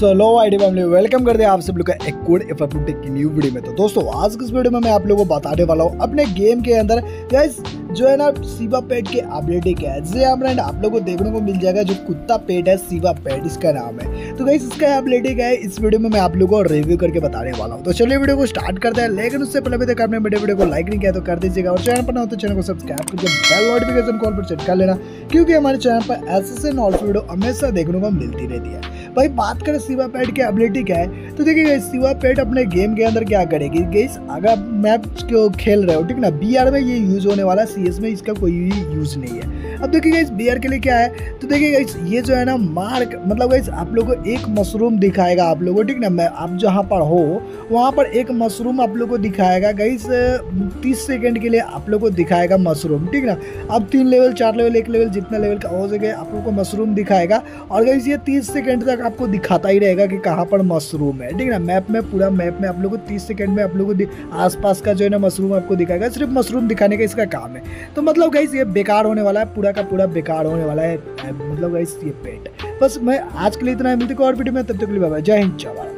Hello ID family, welcome करते हैं आप सब लोग का एक कोड एफएफटेक की न्यू वीडियो में। तो दोस्तों आज की इस वीडियो में मैं आप लोगों को बताने वाला हूँ अपने गेम के अंदर गाइस जो है ना शिबा पेट के एबिलिटी क्या है। जैसे आप लोगों को देखने को मिल जाएगा जो कुत्ता पेट है शिबा पेट इसका नाम है। तो गाइस इसका एबिलिटी क्या है इस वीडियो में मैं आप लोगों को रिव्यू करके बताने वाला हूँ। तो चलिए वीडियो को स्टार्ट करते हैं, लेकिन उससे पहले तक आपने मेरे वीडियो को लाइक नहीं किया तो कर दीजिएगा और चैनल पर ना हो तो चैनल को सब्सक्राइब करके बेल नोटिफिकेशन कॉल पर सेट कर लेना, क्योंकि हमारे चैनल पर ऐसे नॉलेज वीडियो हमेशा देखने को मिलती रहती है। भाई बात करें शिबा पेट की एबिलिटी क्या है, तो देखिए शिबा पेट अपने गेम के अंदर क्या करेगी गाइस, अगर मैप को खेल रहे हो ठीक ना, बीआर में ये यूज होने वाला, सीएस में इसका कोई भी यूज नहीं है। अब देखिए गाइस बीआर के लिए क्या है, तो देखिए गाइस ये जो है ना मार्क मतलब गाइस आप लोगों को एक मशरूम दिखाएगा आप लोगों को ठीक ना, मैं आप जहाँ पर हो वहाँ पर एक मशरूम आप लोगों को दिखाएगा गाइस 30 सेकंड के लिए आप लोगों को दिखाएगा मशरूम ठीक ना। अब 3 लेवल 4 लेवल 1 लेवल जितना लेवल का हो सके आप लोगों को मशरूम दिखाएगा और गाइस ये 30 सेकंड तक आपको दिखाता ही रहेगा कि कहाँ पर मशरूम है ठीक ना। मैप में पूरा मैप में आप लोगों को 30 सेकंड में आप लोगों को आसपास का जो है ना मशरूम आपको दिखाएगा, सिर्फ मशरूम दिखाने का इसका काम है। तो मतलब गाइस ये बेकार होने वाला है, पूरा का पूरा बेकार होने वाला है मतलब गाइस ये पेट। बस मैं आज के लिए इतना, मिलते हैं और वीडियो में, तब तक के लिए बाय बाय, जय हिंद जय भारत।